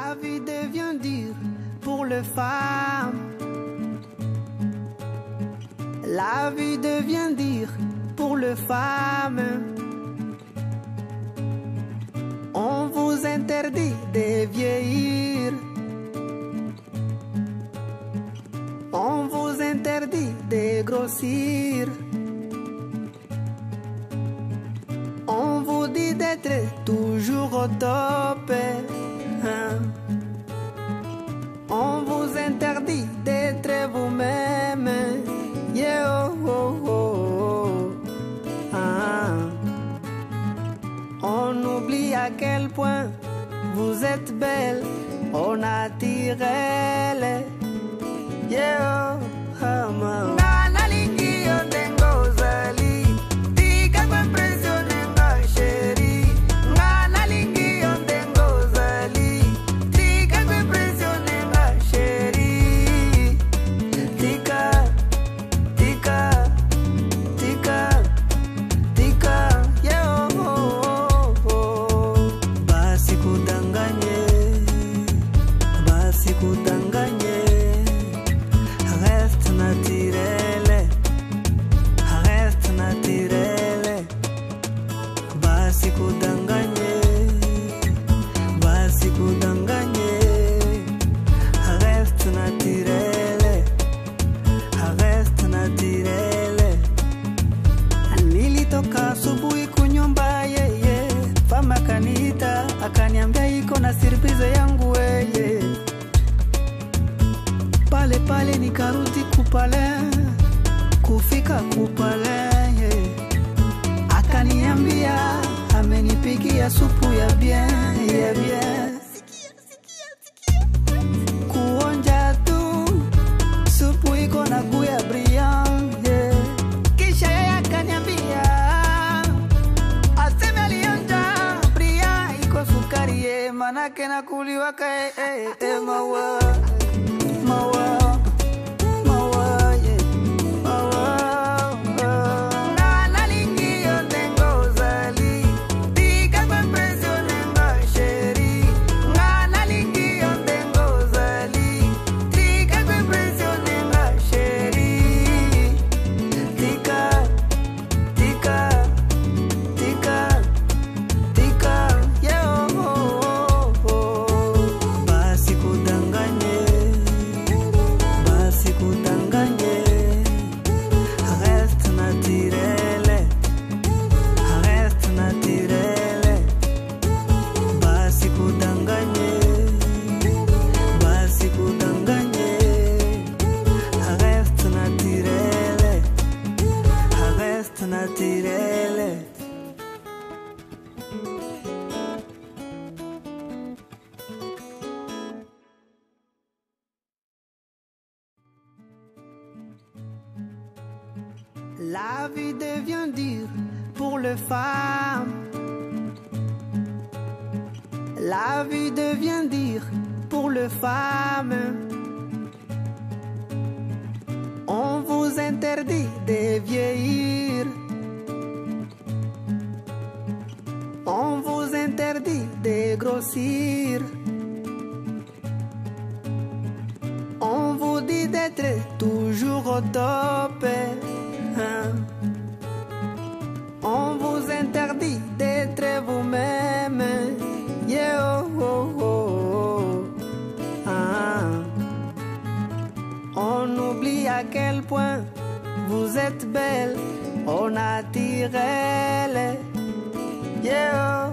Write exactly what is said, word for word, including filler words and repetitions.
La vie devient dure pour les femmes. La vie devient dure pour les femmes. On vous interdit de vieillir. On vous interdit de grossir. On vous dit d'être toujours au top. Hein? On vous interdit d'être vous-même. Yeah, oh, oh, oh. Ah. On oublie à quel point vous êtes belle au naturel. Yeah, oh, oh, oh. Asubuhi kunyumba yeye fama kanita akaniambia iko na surprise yangu weye. Pale pale nikarudi kupale kufika kupale yeah. Akaniambia amenipikia supu ya bien ya bien. Kuonja tu supu iko na guya brillant yeah. Kisha yeye akaniambia manake na kuliwa ka eh, eh, eh, mawa mawa mawa yeah mawa na na lingi yo tengo zali tika kwa impresione nga sheri na na lingi yo tengo zali tika kwa impresione nga sheri tika tika tika tika yeah oh. La vie devient dure pour les femmes. La vie devient dure pour les femmes. On vous interdit de vieillir. On vous interdit de grossir. On vous dit d'être toujours au top. Hein? On vous interdit d'être vous-même. Yeah, oh, oh, oh. Ah. On oublie à quel point vous êtes belle au naturel. Yeah.